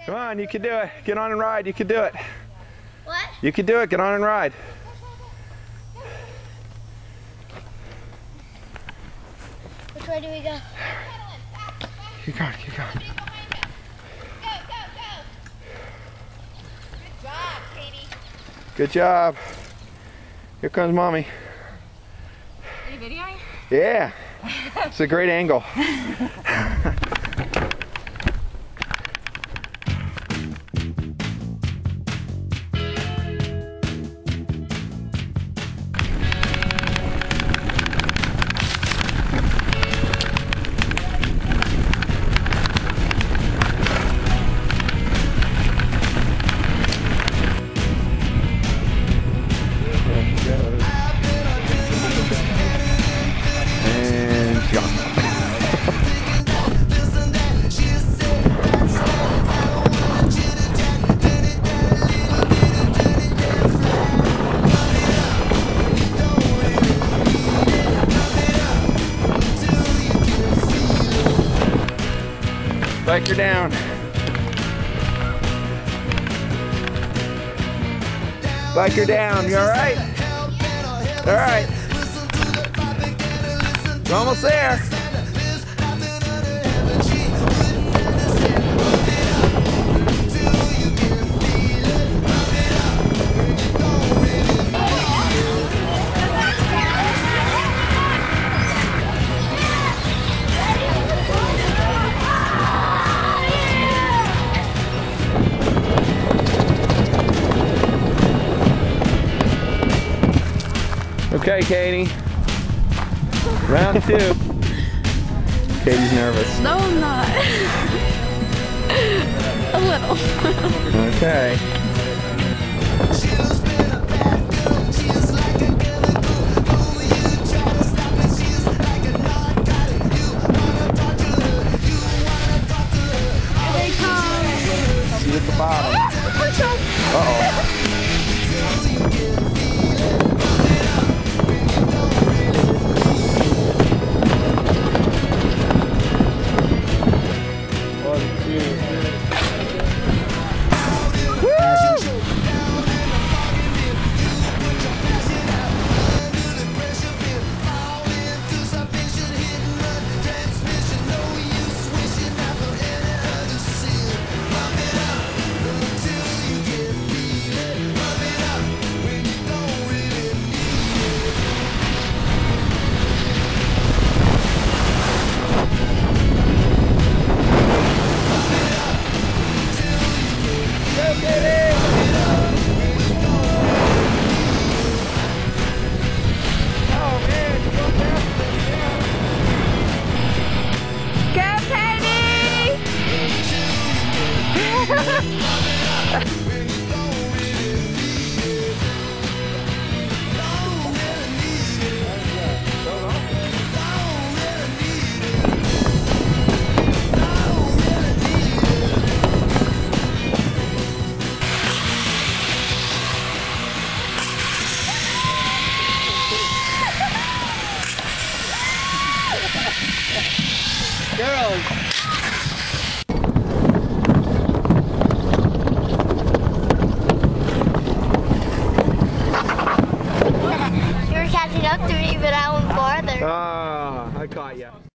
Come on, you can do it. Get on and ride. You can do it. What? You can do it. Get on and ride. Which way do we go? Keep going, keep going. Good job, Katie. Good job. Here comes Mommy. Are you videoing? Yeah. It's a great angle. Biker down. Biker down. You all right? All right. You're almost there. Okay, Katie. Round 2. Katie's nervous. No, I'm not. A little. Okay. Here they come. See you at the bottom. Uh-oh. Girls. You were catching up to me, but I went farther. Ah, I caught you.